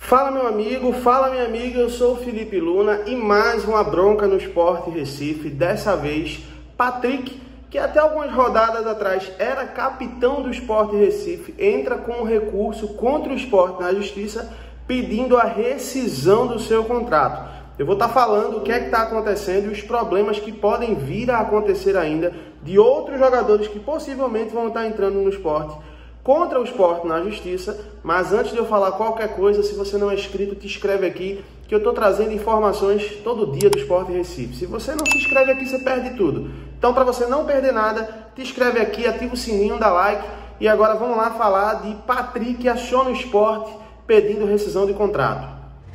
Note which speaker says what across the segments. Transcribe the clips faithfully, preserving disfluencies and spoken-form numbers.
Speaker 1: Fala meu amigo, fala minha amiga, eu sou o Felipe Luna e mais uma bronca no Sport Recife, dessa vez Patrick, que até algumas rodadas atrás era capitão do Sport Recife, entra com um recurso contra o Sport na Justiça pedindo a rescisão do seu contrato. Eu vou estar falando o que é que está acontecendo e os problemas que podem vir a acontecer ainda de outros jogadores que possivelmente vão estar entrando no Sport contra o Sport na Justiça. Mas antes de eu falar qualquer coisa, se você não é inscrito, te inscreve aqui, que eu estou trazendo informações todo dia do Sport Recife. Se você não se inscreve aqui, você perde tudo. Então, para você não perder nada, te inscreve aqui, ativa o sininho, dá like. E agora vamos lá falar de Patrick aciona o Sport pedindo rescisão de contrato.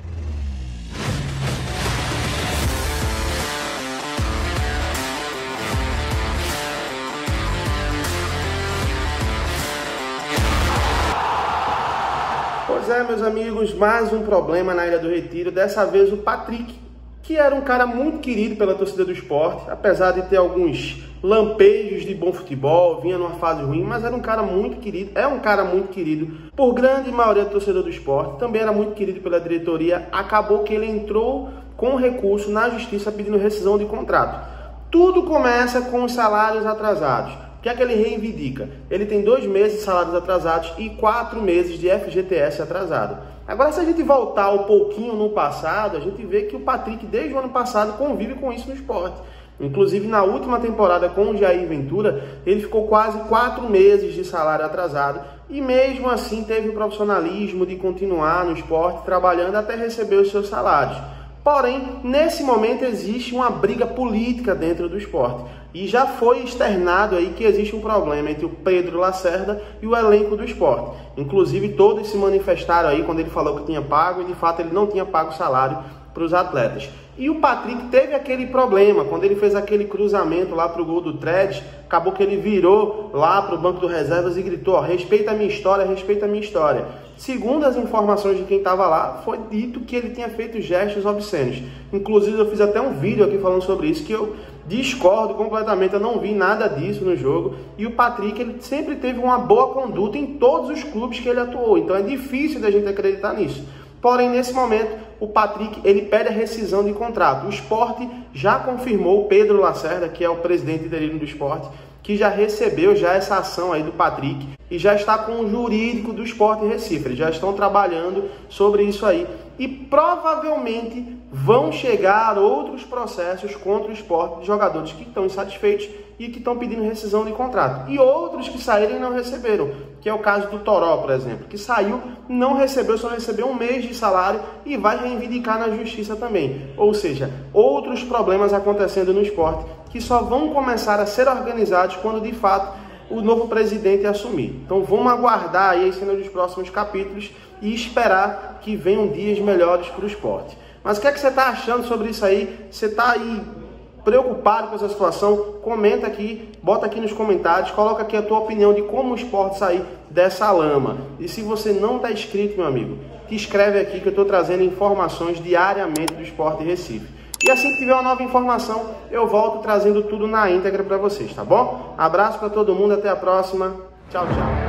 Speaker 1: Pois é, meus amigos, mais um problema na Ilha do Retiro, dessa vez o Patrick, que era um cara muito querido pela torcida do Sport, apesar de ter alguns lampejos de bom futebol, vinha numa fase ruim, mas era um cara muito querido, é um cara muito querido por grande maioria do torcedor do Sport, também era muito querido pela diretoria. Acabou que ele entrou com recurso na Justiça pedindo rescisão de contrato. Tudo começa com os salários atrasados. O que é que ele reivindica? Ele tem dois meses de salários atrasados e quatro meses de F G T S atrasado. Agora, se a gente voltar um pouquinho no passado, a gente vê que o Patrick, desde o ano passado, convive com isso no esporte. Inclusive, na última temporada com o Jair Ventura, ele ficou quase quatro meses de salário atrasado e mesmo assim teve o profissionalismo de continuar no esporte, trabalhando até receber os seus salários. Porém, nesse momento existe uma briga política dentro do esporte. E já foi externado aí que existe um problema entre o Pedro Lacerda e o elenco do esporte. Inclusive, todos se manifestaram aí quando ele falou que tinha pago e de fato ele não tinha pago salário para os atletas. E o Patrick teve aquele problema, quando ele fez aquele cruzamento lá para o gol do Threads, acabou que ele virou lá para o banco de reservas e gritou: ó, respeita a minha história, respeita a minha história. Segundo as informações de quem estava lá, foi dito que ele tinha feito gestos obscenos. Inclusive, eu fiz até um vídeo aqui falando sobre isso, que eu discordo completamente, eu não vi nada disso no jogo. E o Patrick, ele sempre teve uma boa conduta em todos os clubes que ele atuou, então é difícil da gente acreditar nisso. Porém, nesse momento, o Patrick, ele pede a rescisão de contrato. O Sport já confirmou, o Pedro Lacerda, que é o presidente interino do Sport, que já recebeu já essa ação aí do Patrick e já está com o jurídico do Sport Recife. Eles já estão trabalhando sobre isso aí. E provavelmente vão chegar outros processos contra o Sport de jogadores que estão insatisfeitos e que estão pedindo rescisão de contrato. E outros que saíram e não receberam, que é o caso do Toró, por exemplo, que saiu, não recebeu, só recebeu um mês de salário e vai reivindicar na justiça também. Ou seja, outros problemas acontecendo no esporte que só vão começar a ser organizados quando de fato o novo presidente assumir. Então vamos aguardar aí as cenas dos próximos capítulos e esperar que venham dias melhores para o esporte. Mas o que é que você está achando sobre isso aí? Você está aí preocupado com essa situação? Comenta aqui, bota aqui nos comentários, coloca aqui a tua opinião de como o esporte sair dessa lama. E se você não está inscrito, meu amigo, te inscreve aqui que eu estou trazendo informações diariamente do Sport Recife. E assim que tiver uma nova informação, eu volto trazendo tudo na íntegra para vocês, tá bom? Abraço para todo mundo, até a próxima. Tchau, tchau.